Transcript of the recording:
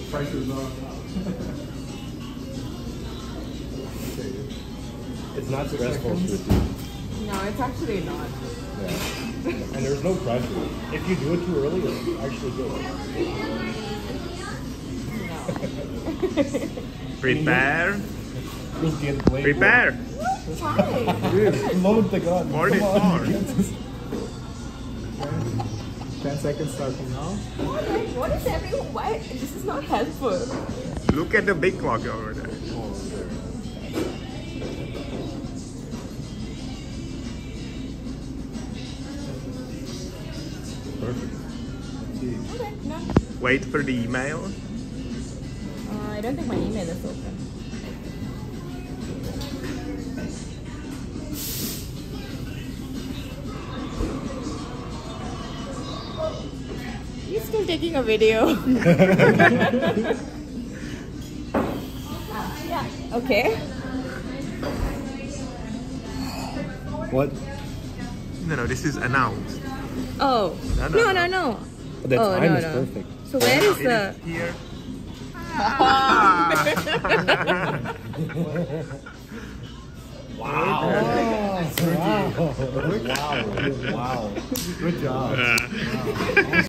Prices are. It's not stressful to do. No, it's actually not. Yeah. And there's no pressure. If you do it too early, it's actually good. No. Prepare. You'll get played. Prepare. Why? Dude, load the gun. 44. 10 seconds starting now. What is everyone? Why? This is not helpful. Look at the big clock over there. Perfect. Okay, no. Wait for the email. I don't think my email is open. You're still taking a video. Yeah, okay. What? No, this is announced. Oh, no. The Oh, time no, is no. perfect. So where is It the... is here. Wow. Wow. Wow. Wow. Good job. Yeah. Wow.